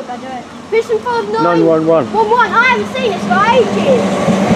look, I do it. Push and fold 911. 1-1. I haven't seen it for ages.